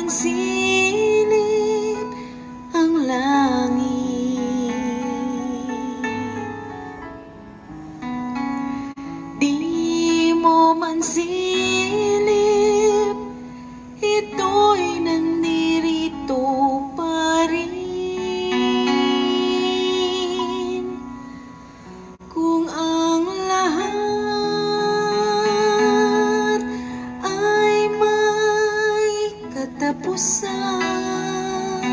silip ang langit, di mo man silip, ito'y nandirito pa rin. Kung ang lahat ay may katapusan,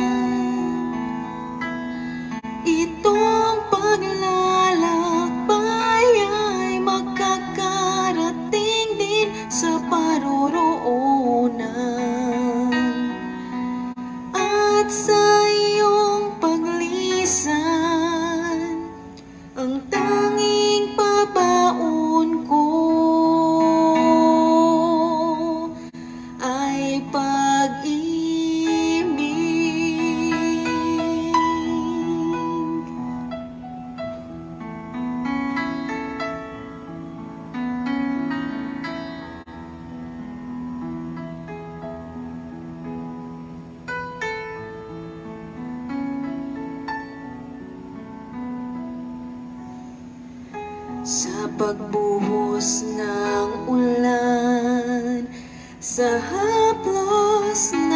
itong paglalakbay ay makakarating din sa paroroonan. At sa iyong paglisan, ang tanging pabaon ko ay pag-ibig. Sa pagbuhos ng ulan, sa haplos